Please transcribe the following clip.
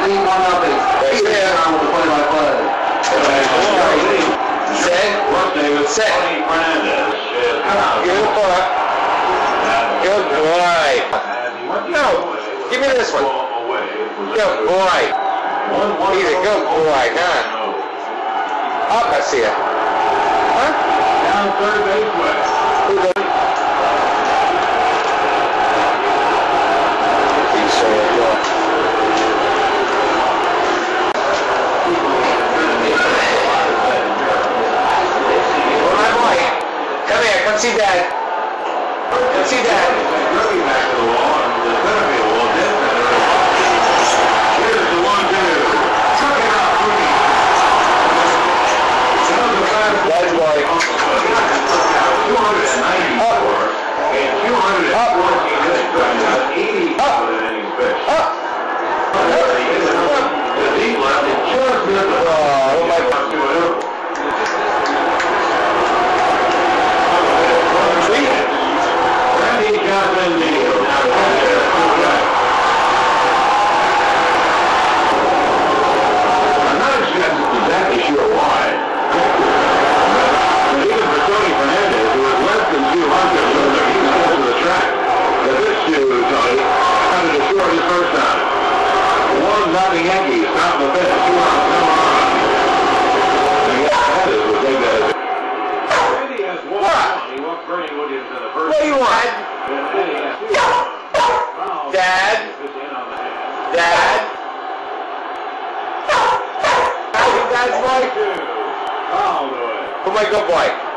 lead 1-0. He's down with the play-by-play. Set. Set. Good boy. Good boy. No, give me this one. Good boy. He's a good boy, huh? Up, Garcia. Huh? Down third base way. Come see Dad. Come see Dad. Looking back to the wall, and there's going to be a wall dead center. Here's the 1-2. Took it out, Rudy. That's why. 294 and 214 minutes. 80 innings pitched. The deep left, it just missed the ball. Oh, my God. Yankees, top of the fifth, 2 runs, no run. Randy has 1-1. He walked Bernie Williams in the first. What do you want? Dad? Dad? Dad's boy? All the way. Who's my good boy?